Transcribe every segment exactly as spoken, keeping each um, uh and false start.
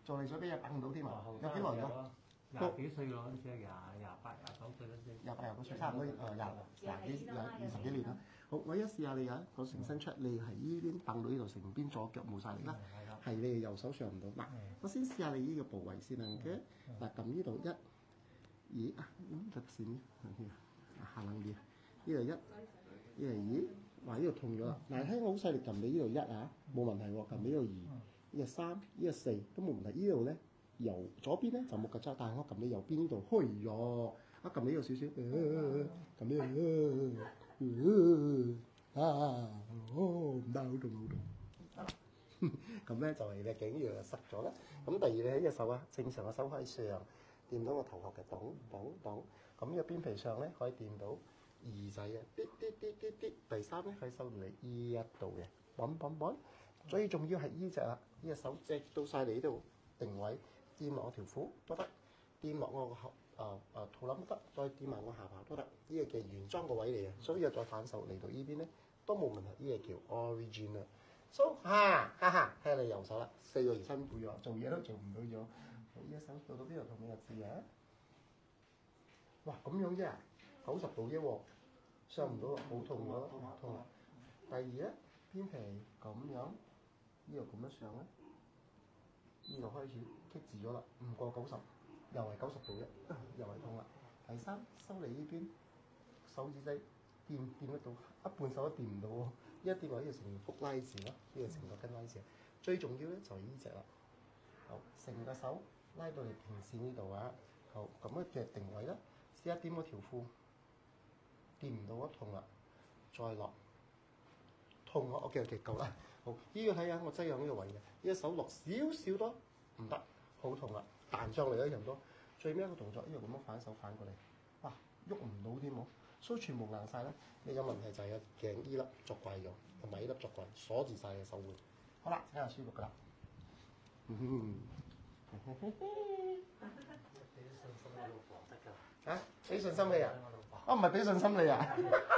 做嚟水俾嘢等唔到添啊！有幾耐咗？ 廿幾歲咯，嗰陣時係廿廿八廿九歲嗰陣時。 廿八廿九歲，差唔多誒廿廿幾廿二十幾年啦。好，我一試下你啊，我成身出，你係依邊凳到呢度，成邊左腳冇晒力啦。係你右手上唔到。嗱，我先試下你呢個部位先啊。嘅嗱，撳呢度一，咦啊，咁特線下冷啲。呢度一，呢度二，哇！呢度痛咗啦。嗱，聽我好細力撳你呢度一啊，冇問題喎。撳你呢度二，呢個三，呢個四都冇問題。呢度咧。右左邊咧就冇曱甴，但係我撳你右邊呢度，嘿喲！我撳你呢度少少，撳呢度，啊，哦，唔得，好痛好痛。得啦，咁咧就係你頸呢度就塞咗啦。咁第二你喺隻手啊，正常嘅手喺上，掂到個頭殼嘅擋擋擋。咁呢個邊皮上咧可以掂到耳仔嘅，啲啲啲啲啲。第三咧可以收到你依一度嘅，揾揾揾。最重要係呢隻啦，呢隻手隻到晒你呢度定位。掂落我條褲都得，掂落我個後誒誒肚腩都得，再掂埋我下巴都得。呢個嘅原裝個位嚟嘅，所以再反手嚟到呢邊咧都冇問題。呢個叫 origin 啦。So 哈哈哈，睇下你右手啦，四個月辛苦咗，做嘢都做唔到咗。好，呢隻手到到邊度同你又知啊？哇，咁樣啫，九十度啫喎，上唔到，好痛咗，痛啦。第二咧，邊皮咁樣，呢度咁樣上咧。呢度開始棘住咗啦，唔過九十，又係九十度嘅，又係痛啦。第三，收你呢邊手指仔掂掂得到，一半手都掂唔到喎。一掂落呢個成幅拉字咯，呢個成個跟拉字。最重要咧就係呢隻啦。好，成個手拉到嚟平線呢度啊。好，咁樣嘅定位啦。試下掂嗰條褲，掂唔到啊，痛啦，再落。痛啊 ！OK OK 夠啦。好，呢個睇下我擠響呢個位嘅，呢隻手落少少多，唔得，好痛啦，彈上嚟咧人多。最尾一個動作，呢度咁樣反手反過嚟，哇，喐唔到添喎，所以全部硬晒啦。呢個問題就係個頸呢粒作怪咗，同埋呢粒作怪鎖住晒嘅手腕。好啦，真係舒服噶啦。嗯嚇，俾信心你啊？我唔係俾信心你啊？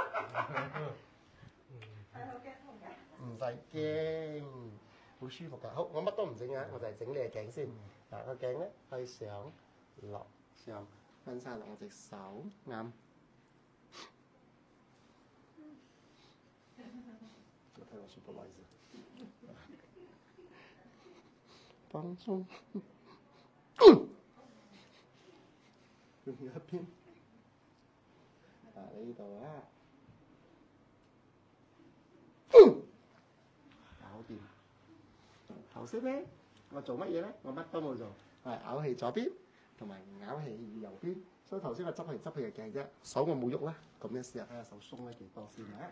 唔使驚，好舒服㗎。好，我乜都唔整啊，我就係整你嘅頸先。嗱，個頸咧係上落上分晒兩隻手，啱。我睇我舒服位先，放鬆。另一邊，啊呢度啊。搞掂。頭先咧，我做乜嘢咧？我乜都冇做，係咬氣左邊，同埋咬氣右邊。所以頭先我執嚟執去嘅頸啫，手我冇喐啦。咁樣試下睇下手鬆咗幾多先啊！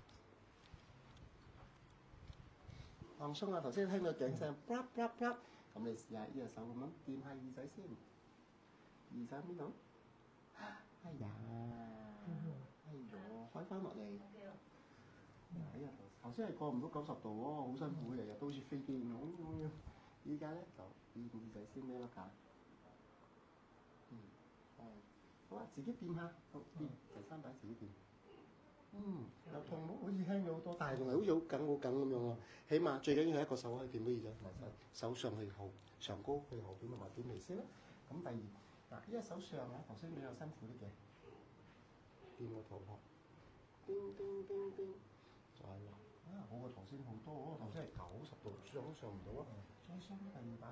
放鬆啊！頭先聽到頸聲，啪啪啪，咁你試下呢隻手咁樣掂下耳仔先，耳仔邊度？哎呀，哎呦，開翻落嚟。哎呀，頭先係過唔到九十度喎，好辛苦，日日都好似飛機咁樣。依家咧就掂耳仔先咩咯㗎？嗯，係。好啊，自己掂下，好掂，第三擺自己掂。嗯，又痛冇？好似輕咗好多，但係仲係好似好緊好緊咁樣喎。起碼最緊要係一個手可以掂到耳仔，同埋手上去後上高去後邊同埋掂嚟先啦。咁第二嗱，呢隻手上啊，頭先比較辛苦啲嘅，掂個頭殼，叮叮叮叮。再落啊，好過頭先好多喎，頭先係九十度，上都上唔到啊！再上第二擺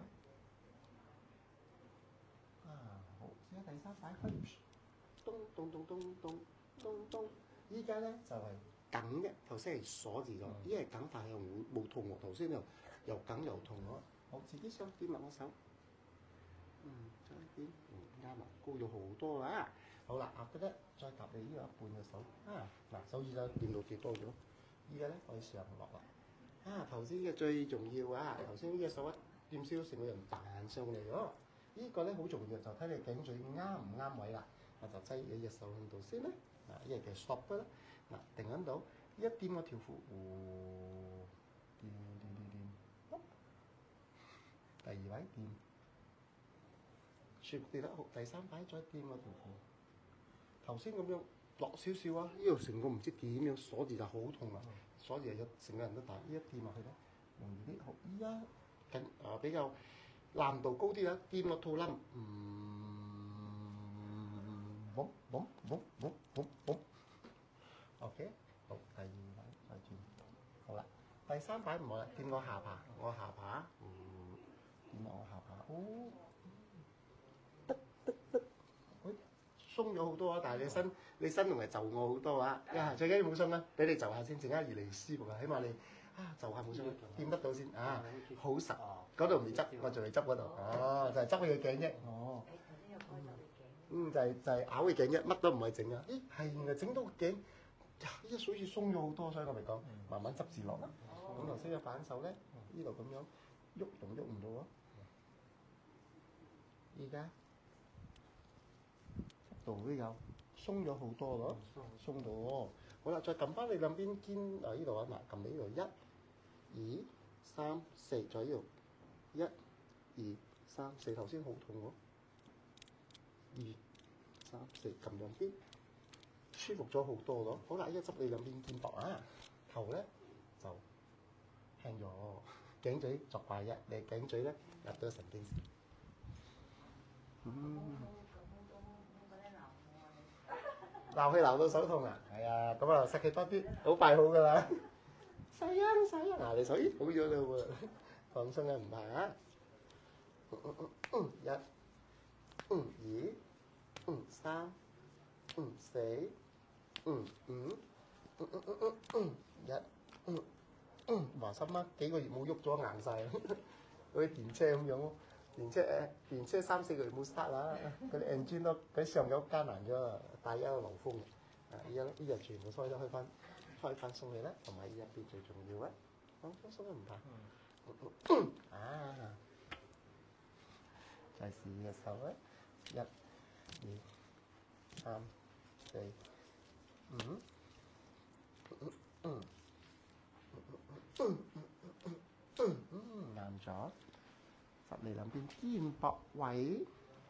啊，好，試下第三擺，咚咚咚咚咚咚咚，依家咧就係梗嘅，頭先係鎖住咗，依家係梗，但係又冇冇痛喎，頭先又又梗又痛咗。好，自己想掂落我手，嗯，再掂，嗯，啱啦，高咗好多啊！好啦，壓得咧，再搭你呢個一半嘅手啊，嗱，手指就掂到幾多咗？依家咧可以上落啦。啊，頭先嘅最重要啊，頭先呢隻手一掂少成個人彈上嚟咗。呢個咧好重要，就睇你頸椎啱唔啱位啦。我就擠你隻手喺度先啦。嗱，呢個叫 stop 啦。嗱，定喺度，一掂我條褲，掂掂掂掂，第二位掂，舒服啲啦。好，第三擺再掂我條褲。頭先咁樣。落少少啊！呢度成個唔知點樣鎖住就好痛啊！鎖住又成個人都大，呢一掂落去咧容易啲。好，依家緊啊比較難度高啲啦，掂個肚腩，嗯，嘣嘣嘣嘣嘣嘣 ，OK， 好，第二擺再轉，好啦，第三擺唔好啦，掂個下巴，我下巴，嗯，掂我下巴，哦，得得得，喂，鬆咗好多啊，但係你身你身同埋就我好多啊，呀，最緊要冇鬆啊，俾你就下先，陣間越嚟越舒服啊，起碼你。啊，就下冇鬆，掂得到先啊，好實，嗰度未執，我仲未執嗰度，哦，就係執佢嘅頸啫，哦，嗯，就係就係咬佢頸啫，乜都唔係整啊，咦，係原來整到個頸，呀，依家水好似鬆咗好多，所以我咪講，慢慢執字落啦，咁頭先嘅反手咧，呢度咁樣喐仲喐唔到啊，而家執到都有，鬆咗好多咯，鬆到喎，好啦，再撳翻你兩邊肩啊呢度啊，嗱，撳你呢度一。二三四，左右，一、二、三四，頭先好痛喎。二、三四，撳兩邊，舒服咗好多咯。好啦，依家執你兩邊肩膊啊，頭咧就輕咗，頸嘴作怪啫，你頸嘴咧入咗神經線。嗯。鬧佢鬧到手痛啊！係啊，咁啊實佢多啲，好快好噶啦。細啊細啊，嗱你手咦好咗啦喎，放鬆啊唔怕啊，嗯嗯嗯一，嗯二，嗯三，嗯四，嗯五，嗯嗯嗯嗯嗯一，嗯嗯話心啊幾個月冇喐咗硬晒，好似電車咁樣咯，電車誒電車三四個月冇 start 啦，嗰啲 engine 都嗰上有艱難咗，帶一個流風，啊依家呢日全部開咗開翻。開翻鬆氣啦，同埋入邊最重要啊！放鬆鬆都唔怕。啊，再試嘅手啊！一、二、三、四、五。嗯嗯啱咗，執你兩邊肩膊位。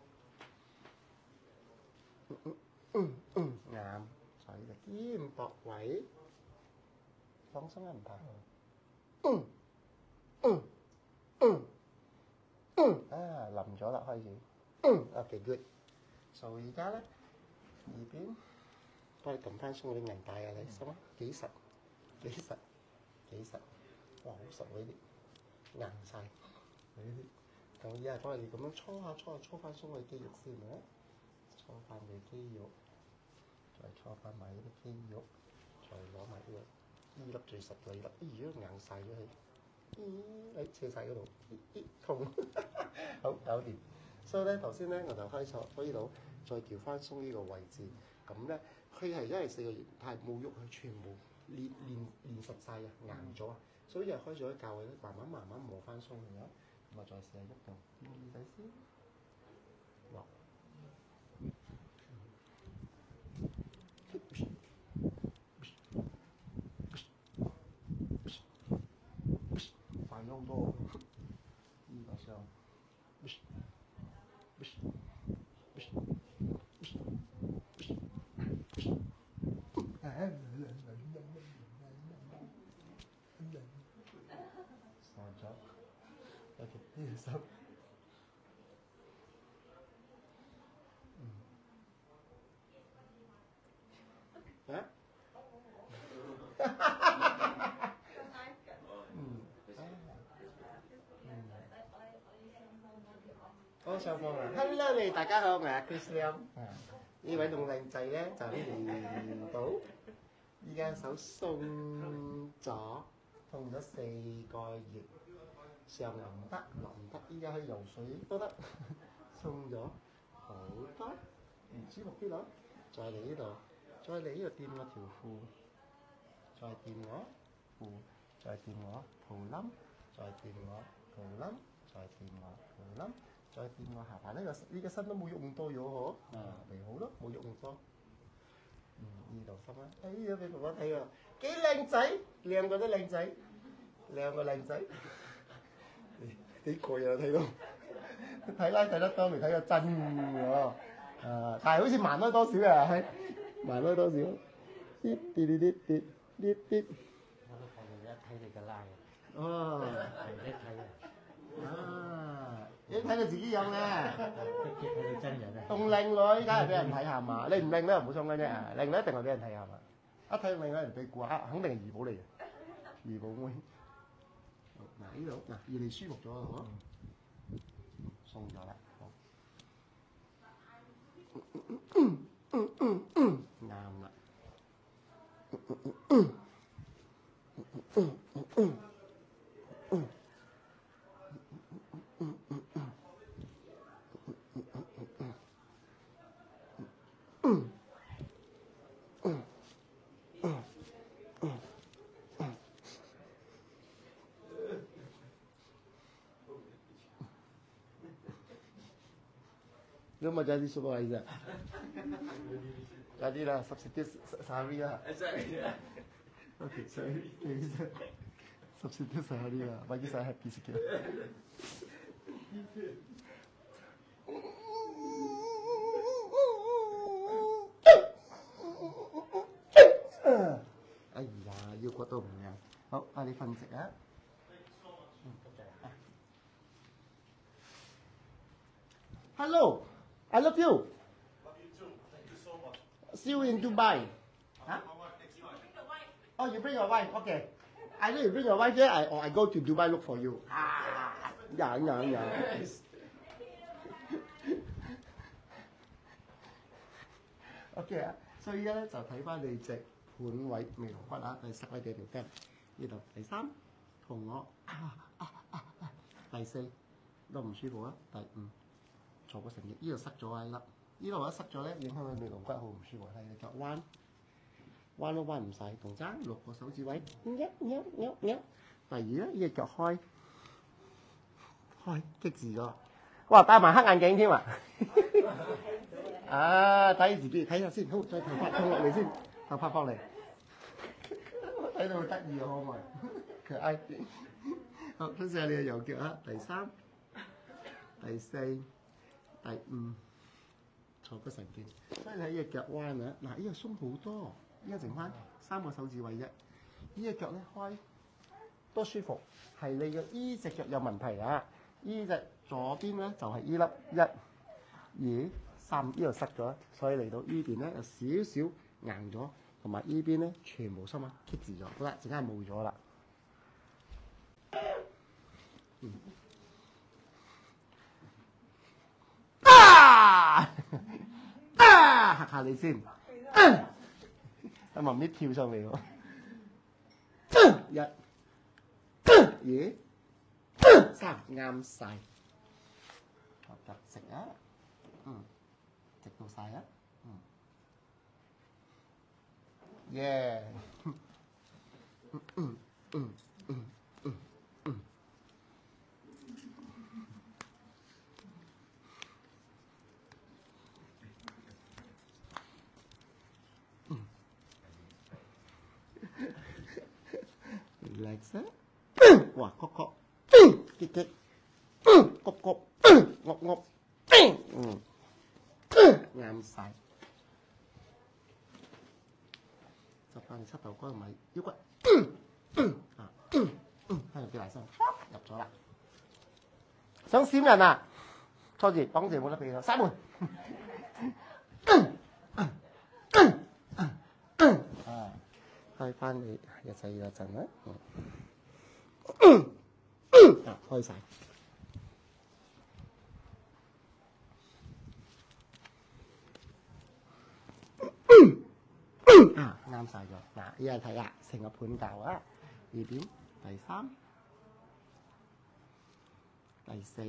嗯嗯嗯嗯啱，再呢個肩膊位。放鬆啊唔怕，嗯嗯嗯嗯啊淋咗啦開始，嗯 OK good， so 而家咧二邊幫你撳翻鬆啲韌帶啊你，心啊幾實幾實幾實，哇好實喎呢啲硬晒呢啲，咁而家幫你咁樣搓下搓下搓翻鬆嘅肌肉先啊，搓翻你肌肉，再搓翻埋呢啲肌肉，再攞埋呢個。呢粒最實嘅呢粒，咦如果硬晒咗佢，咦誒斜晒嗰度，咦咦痛，好搞掂。所以咧頭先咧我就開錯可以到，再調翻鬆呢個位置，咁咧佢係因為四個月，但係冇喐，佢全部練練練實晒啊，硬咗啊，所以又開咗教佢咧，慢慢慢慢磨翻鬆佢啊，咁啊再試下喐動，耳仔先落。快咗好多，呢個上，傻咗，OK，呢隻手，嗯，啊？我上課啦 ，Hello 你大家好，我係 Chris Lam，呢位仲靚仔咧就練到，依家手鬆咗，痛咗四個月，上又唔得，落唔得，依家去游水都得，鬆咗好多，唔舒服啲咯，再嚟呢度，再嚟呢度掂我條褲，再掂我褲，再掂我肚腩，再掂我肚腩，再掂我肚腩。再掂我下巴，呢個呢個身都冇喐咁多咗嗬，啊咪好咯，冇喐咁多。嗯，呢度心啦，哎呀俾爸爸睇啊，幾靚仔，兩個都靚仔，兩個靚仔。幾個人睇到，睇拉睇得多未睇過真喎，啊但係好似慢開多少啊，慢開多少，啲啲啲啲啲啲啲。 我都睇你一睇你嘅拉啊， 哦， 係一睇啊。 啊，一睇到自己有咧。 直接睇到真人啊！ 仲靚女，梗係俾人睇下嘛。你唔靚咧，唔好相干啫。靚女一定係俾人睇下嘛。一睇到靚女人哋估下，肯定係怡寶嚟嘅，怡寶妹。嗱呢度嗱，越嚟舒服咗啦，鬆咗啦。啱啦。Lu mau jadi supervisor? Jadilah substitute sehari lah. Okey, saya bisa substitute sehari lah. Bagi saya happy sikit. Ây da, vô quả tôm nha. Hậu, ai đi phân sẽ á. Hello, I love you. Love you too. Thank you so much. See you in Dubai. I'll Huh? bring my wife next time. Oh, you bring your wife. Okay. I know you bring your wife here, I, or I go to Dubai look for you. Ah, dạ, dạ, dạ. OK 啊，所以而家咧就睇翻你隻盤位眉龍骨啊，第塞位幾條筋？呢度第三，同我啊啊啊啊，第四都唔舒服啊，第五坐個成翼，呢度塞咗啊呢粒，呢度一塞咗咧，影響佢眉龍骨好唔舒服，係你腳彎。彎都彎唔晒，同爭六個手指位，喐喐喐喐。第二咧，呢隻腳開，開激字咗，哇！戴埋黑眼鏡添啊！啊，睇自己睇下先，好，再頭髮放落嚟先，頭髮放嚟，睇到好得意啊，可唔可以？可愛。好，多謝你嘅右腳啊，第三、第四、第五，坐骨神經。所以你睇呢隻腳彎啊，嗱，呢個鬆好多。依家剩翻三個手指位啫，呢隻腳咧開都舒服，係你嘅依隻腳有問題啊！依隻左邊咧就係依粒一、二、三，呢度塞咗，所以嚟到依邊咧有少少硬咗，同埋依邊咧全部心啊棘住咗，好啦，陣間冇咗啦。嗯、啊啊！嚇下你先。啊阿媽咪跳上嚟喎，一、二、三，啱晒。學習食啊，嗯，食到晒啊，嗯，耶，嗯嗯嗯嗯嗯嗯。relax 啊！哇，曲曲，激激，谷谷，噏噏，嗯，啱晒。就翻你膝頭哥同埋腰骨，啊，翻入啲大身，入咗啦。想閃人啊？錯字，綁住冇得俾佢，閂門。啊！開翻你一陣一陣啦，啊開晒，啊啱晒咗。嗱，依家睇下成個盤教啊，二點第三、第四、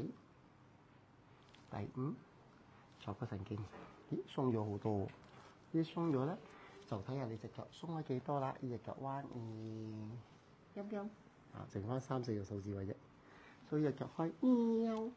第五，坐骨神經，咦鬆咗好多喎，呢鬆咗咧。就睇下你隻腳鬆開幾多啦，呢隻腳彎，嗯，陰陰，啊，剩翻三四個手指位啫，所以隻腳開，喵，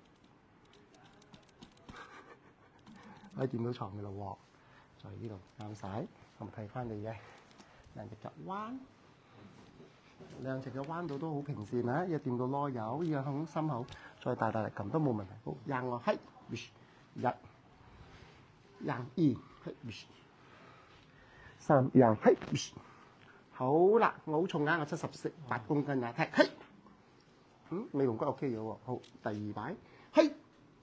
可以掂到床嘅咯喎，在呢度啱晒，咁睇翻你嘅兩隻腳彎，兩隻腳彎到都好平線啊，一掂到囉柚，依個向心口，再大大力撳都冇問題，好，硬我係，一，硬二，係。三樣嘿，好啦，我好重啊，我七十四八公斤啊，踢嘿，嗯，尾龍骨 OK 咗喎，好，第二擺嘿，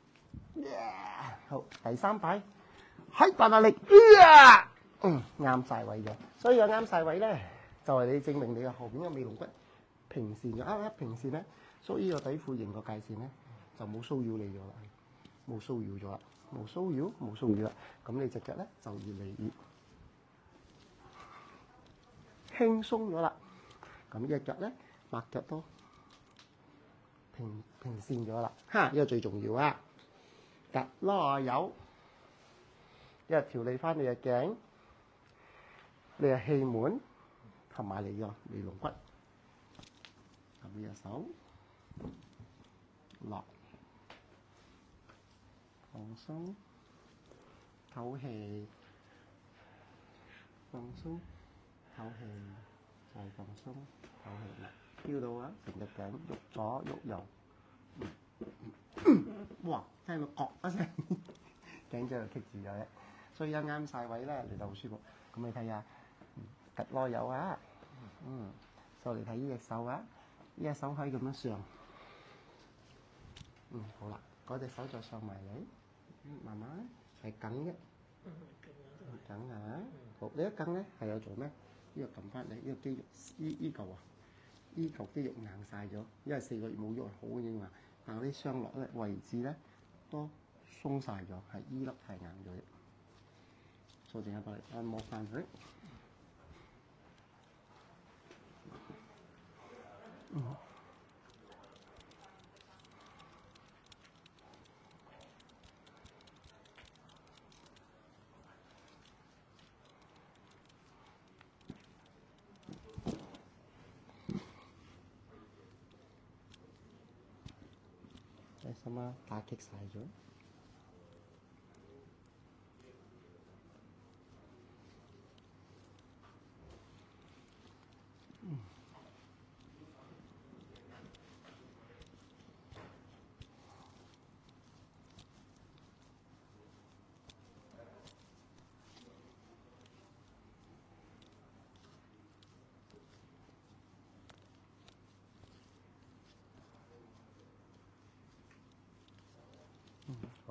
Yeah! 好，第三擺，喺大大力，yeah! 嗯，啱晒位嘅。所以有啱晒位咧，就係、是、你證明你嘅後邊嘅尾龍骨平線咗。啱一平線咧，所以個底褲型個界線咧就冇騷擾你咗啦，冇騷擾咗啦，冇騷擾，冇騷擾啦。咁你隻腳咧就越嚟越輕鬆咗啦。咁隻腳咧，擘腳都平平線咗啦。嚇，呢個最重要啊！趌囉柚，一係調理翻你嘅頸、你嘅氣門同埋你個尾龍骨。咁呢隻手落放鬆，唞氣，放鬆，唞氣，再放鬆，唞氣啦。feel到啊，成隻頸喐左喐右。哇！聽到角一聲，頸椎就棘住咗咧，所以一啱晒位咧，嚟到好舒服。咁你睇下，趌囉柚啊，嗯，再嚟睇呢隻手啊，呢隻手可以咁樣上，嗯，好啦，嗰隻手再上埋嚟，慢慢係緊嘅，緊啊，好，你一緊咧係有做咩？呢個撳翻你，呢個肌肉，呢呢嚿啊，呢嚿肌肉硬晒咗，因為四個月冇喐係好嘅嘛。但係啲雙落咧位置咧都鬆晒咗，係依粒係硬咗嘅。坐正一百嚟按摩翻佢。嗯。你心啊，打擊晒咗。嗯，好。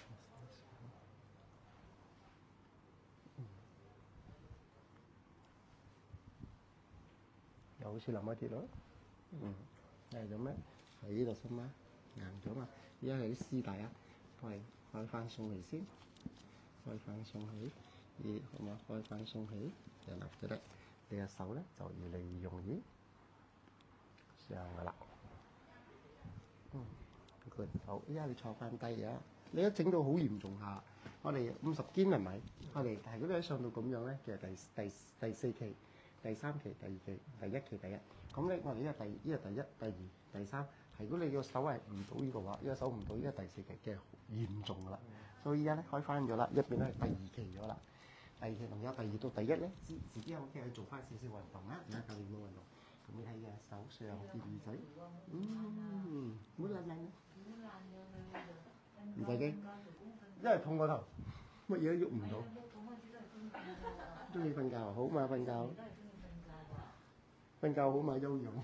又好似淋一啲咯。嗯，係咁咩？喺呢度先嘛，硬咗嘛。而家係啲絲帶啊，開開翻鬆佢先，開翻鬆佢，咦，好嘛？開翻鬆佢，就立咗咧。你嘅手咧就越嚟越容易上噶啦。嗯。好，依家你坐翻低啊！你一整到好嚴重下，我哋五十肩係咪？我哋但係如果你一上到咁樣咧，其實第第第四期、第三期、第二期、第一期、第一，咁咧我哋呢個第呢個第一、第二、第三，係如果你個手係唔到呢個話，呢個手唔到呢個第四期嘅嚴重噶啦，所以依家咧開翻咗啦，一邊咧係第二期咗啦，第二期同有第二到第一咧，自自己喺屋企去做翻少少運動啊，而家教練冇運動。咁你睇嘅手上啲耳仔，嗯，唔好爛爛嘅，唔使驚，因為痛過頭，乜嘢都喐唔到。中意瞓覺好嘛？瞓覺，瞓覺好嘛？休養。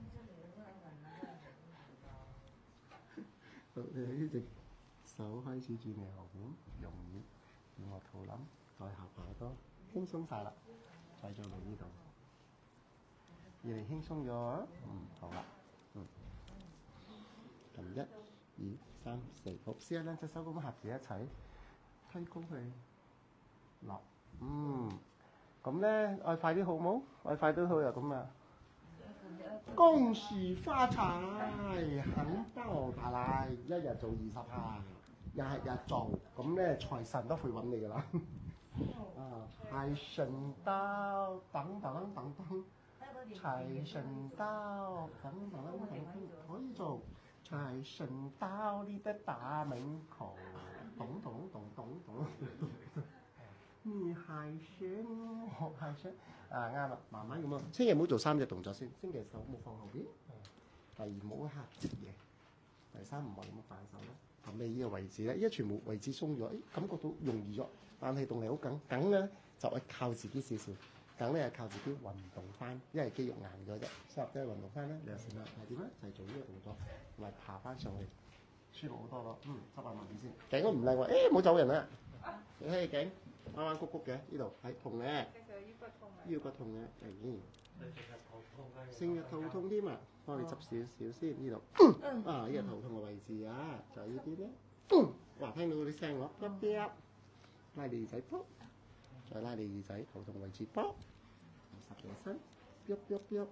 好，你睇呢隻手開始轉嚟後邊，容易轉個肚腩，再下巴多，輕鬆晒啦，再做到呢度。越嚟輕鬆咗，嗯，好啦，嗯，咁一、二、三、四，好，試下兩隻手咁合住一齊，推高佢，落，嗯，咁咧，愛快啲好冇？愛快啲好又咁啊！恭喜發財，肯包大賴，一日做二十下，日日做，咁咧財神都會揾你噶啦。啊，財神到，等等等等。財神到，等等等等，可以做財神到你的大門口，咚咚咚咚咚。你係選我係選啊啱啦，慢慢咁啊，千祈唔好做三隻動作先，先嘅手冇放後邊，第二冇嚇折嘅，第三唔係冇反手啦。咁你呢個位置咧，依家全部位置鬆咗，誒感覺到容易咗，但係動力好緊，緊咧就係靠自己少少。梗咧係靠自己運動翻，因為肌肉硬咗啫。所以即係運動翻咧，你就算啦。係點咧？就係做呢個動作，同埋爬翻上去。 舒服好多咯。嗯，執下慢啲先。頸都唔靚喎，誒冇走人啊！你睇頸彎彎曲曲嘅，呢度係痛嘅，腰骨痛嘅，係。成日頭痛添啊！幫你執少少先，呢度啊，呢個頭痛嘅位置啊，就係呢啲咧。哇，聽到嗰啲聲咯，一啲拉你耳仔卜，再拉你耳仔頭痛位置卜，十幾身，喐喐喐，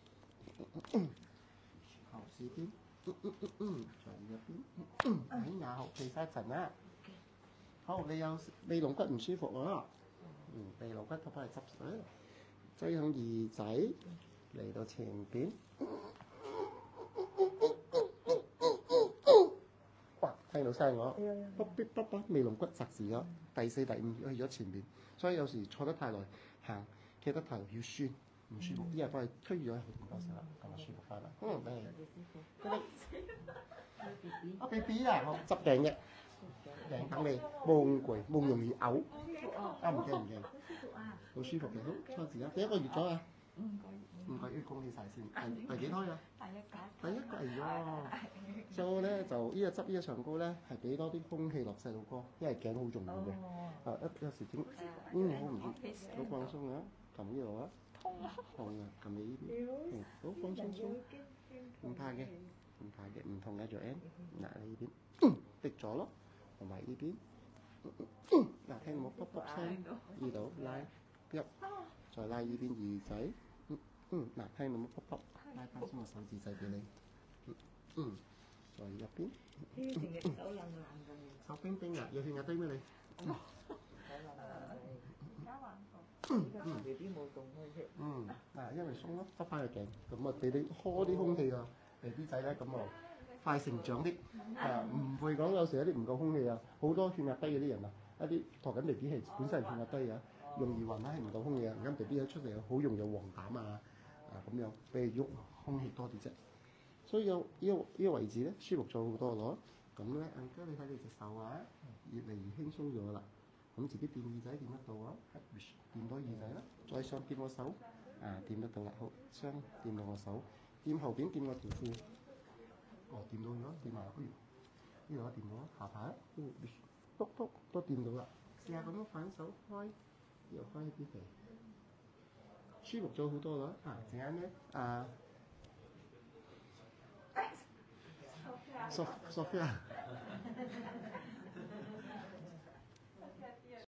後視邊，嗯嗯嗯嗯，再呢一邊，喺廿號企晒一陣啦。好，你有尾龍骨唔舒服喎，嗯，尾龍骨都幫你執水，擠向耳仔嚟到前邊。哇！聽到聲我，卜卜卜卜，尾龍骨窒住咗，第四、第五去咗前邊，所以有時坐得太耐，行企得太耐要酸，唔舒服。啲人幫你推咗去唔夠時啦，咁就舒服翻啦。嗯，你啊 B B 啊，我執頸嘅，頸等你，冇咁攰，冇咁容易嘔，啊唔驚唔驚，好舒服嘅，好初時啊，幾多個月咗啊？唔該，要恭喜晒先。第第幾胎啊？第一個。第一個係喎。所以咧就呢個執呢個長膏咧係俾多啲空氣落細路哥，因為頸好重要嘅。啊一有時點？嗯，好唔舒服，好放鬆啊！撳呢度啊。痛啊！痛啊！撳你呢邊。嗯，好放鬆鬆。唔怕嘅，唔怕嘅，唔痛嘅做 N。嗱你呢邊，滴咗咯，同埋呢邊。嗱聽冇卜卜聲，呢度拉入，再拉呢邊耳仔。嗯，嗱，聽到冇卜卜，拉翻先個手指仔俾你。嗯嗯，再入邊。 呢成日手冷冷咁。 手冰冰啊，有血壓低咩你？ 手冷冷。而家還好。而家 B B 冇動開血。 嗯，嗱，因為鬆咯，執翻個頸，咁啊俾你呵啲空氣啊，B B 仔咧咁啊快成長啲，啊唔會講有時有啲唔夠空氣啊，好多血壓低嗰啲人啊，一啲托緊 B B 係本身係血壓低啊，容易暈啦，係唔夠空氣啊，而家 B B 一出嚟好容易有黃疸啊。啊咁樣俾你喐空氣多啲啫，所以有呢個呢個位置咧舒服咗好多咯。咁咧，而家你睇你隻手啊，越嚟越輕鬆咗啦。咁自己掂耳仔掂得到啊，掂到耳仔啦，再上掂個手，啊掂得到啦。好，雙掂到個手，掂後邊掂個條褲，哦掂到咗，掂埋呢度啊掂到啦，下排，篤篤都掂到啦。試下咁樣反手開，又開啲皮。舒服咗好多啦！啊，陣間咧，啊，Sophia，